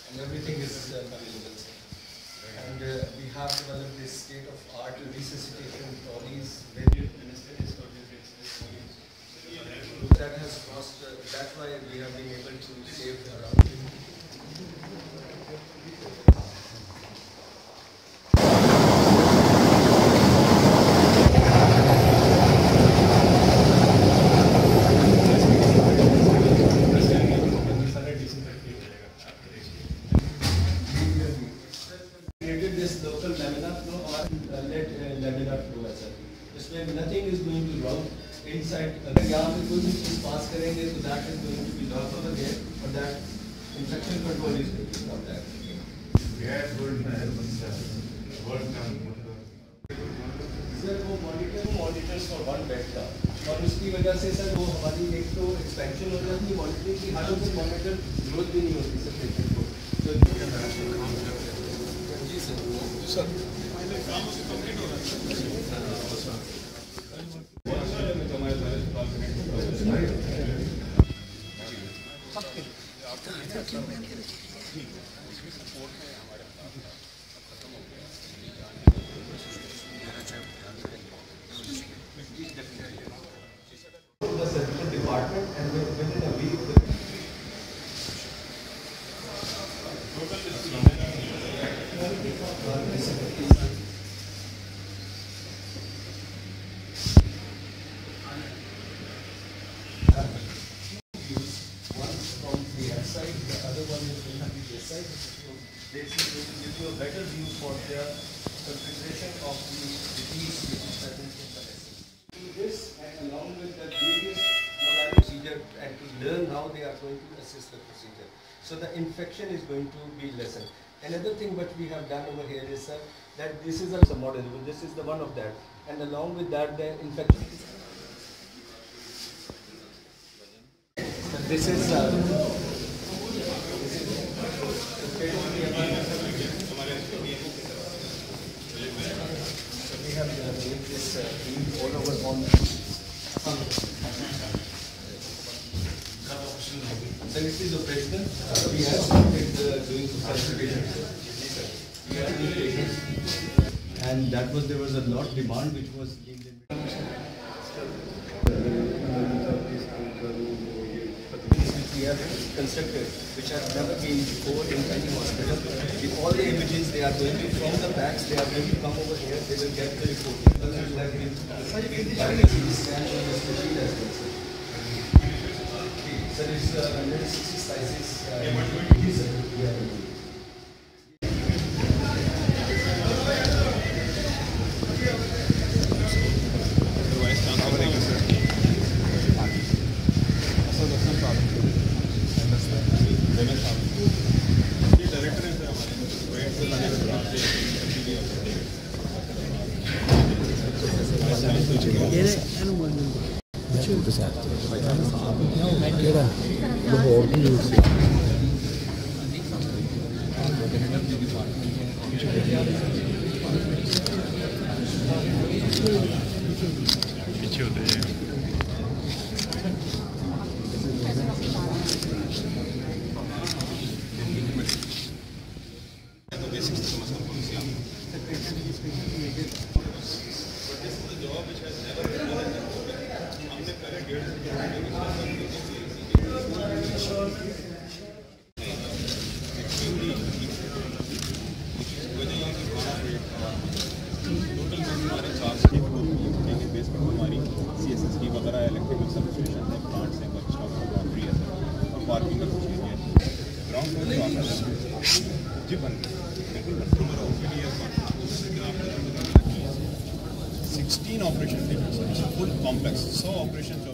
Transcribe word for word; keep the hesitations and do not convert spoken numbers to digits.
and everything is uh, available. And uh, we have developed this state-of-art resuscitation trolleys. That has cost, uh, that's why we have been able to save around this local laminar flow or uh, lead uh, laminar flow as well. इसमें nothing is going to run inside. अगर यहाँ पे कोई भी चीज पास करेंगे तो that is going to be locked over there, but that infection control is going to come there. Yes, good man. World come. Sir वो monitor monitors for one bed था और उसकी वजह से सर वो हमारी एक तो एक्सपेंशन हो जाती है मॉनिटरिंग की, हालों से मॉनिटर ग्रोथ भी नहीं होती सर पेशेंट को। तो जी सर सर काम कंप्लीट हो रहा है। The surgical department and within a week the side, the other one is going to be this side. So this is going to give you a better view for the configuration of the disease which is present in the vessel. Do this and along with the various modality procedure and to learn how they are going to assist the procedure. So the infection is going to be lessened. Another thing what we have done over here is uh, that this is a model, this is the one of that, and along with that the infection. This is uh, we have uh, made this uh, all over on. So this is operational. Uh, we have started uh, doing consultation. We have new patients, and that was there was a lot of demand which was being we have constructed, which have never been before in any hospital. With all the images, they are going to, from the backs, they are going to come over here, they will get the report. People will have been scanned on the machine as well. So it's uh, one hundred sixty slices. Uh, yeah. sixteen operations, full complex, so operations